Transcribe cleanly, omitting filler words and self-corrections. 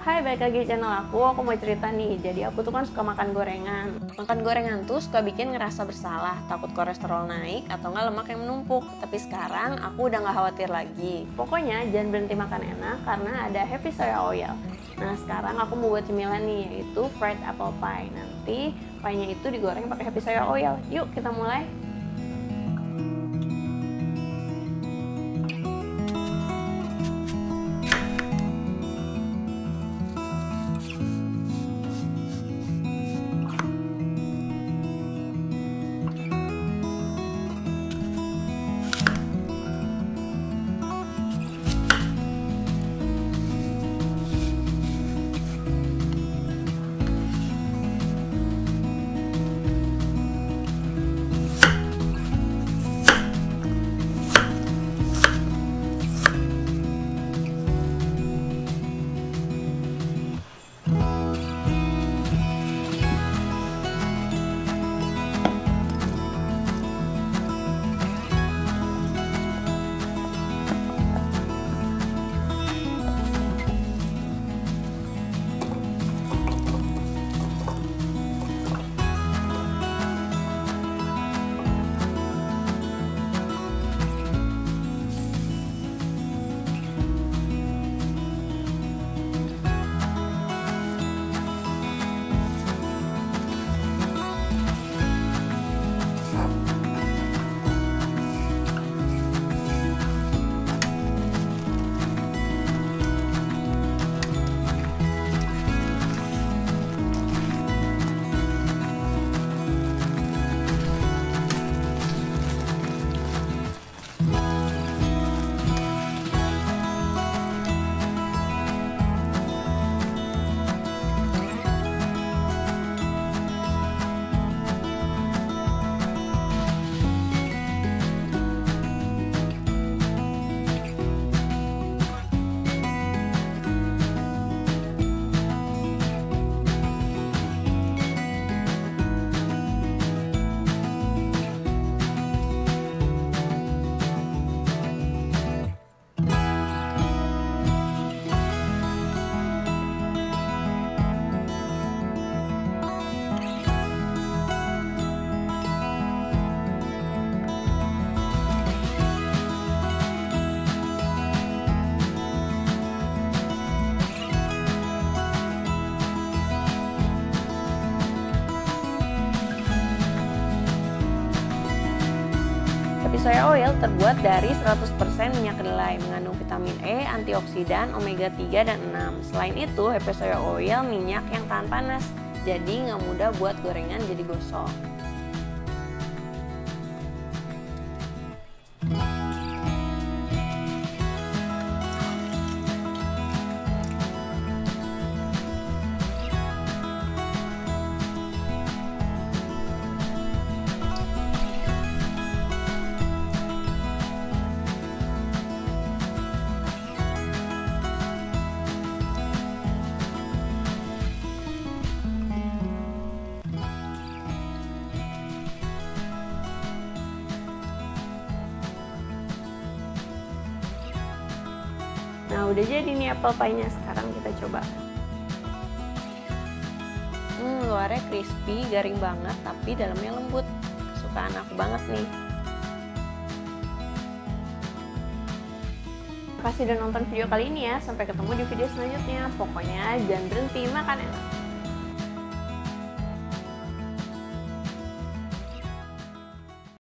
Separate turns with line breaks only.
Hai, balik lagi di channel aku mau cerita nih. Jadi aku tuh kan suka makan gorengan. Makan gorengan tuh suka bikin ngerasa bersalah, takut kolesterol naik atau nggak lemak yang menumpuk. Tapi sekarang aku udah nggak khawatir lagi. Pokoknya jangan berhenti makan enak karena ada Happy Soya Oil. Nah sekarang aku mau buat cemilan nih, yaitu fried apple pie. Nanti pie-nya itu digoreng pakai Happy Soya Oil. Yuk kita mulai. Happy Soya Oil terbuat dari 100% minyak kedelai, mengandung vitamin E, antioksidan, omega 3 dan 6. Selain itu, Happy Soya Oil minyak yang tahan panas, jadi nggak mudah buat gorengan jadi gosong. Nah udah jadi nih apple pie-nya, sekarang kita coba. Luarnya crispy, garing banget, tapi dalamnya lembut. Kesukaan aku banget nih. Makasih udah nonton video kali ini ya. Sampai ketemu di video selanjutnya. Pokoknya jangan berhenti makan enak.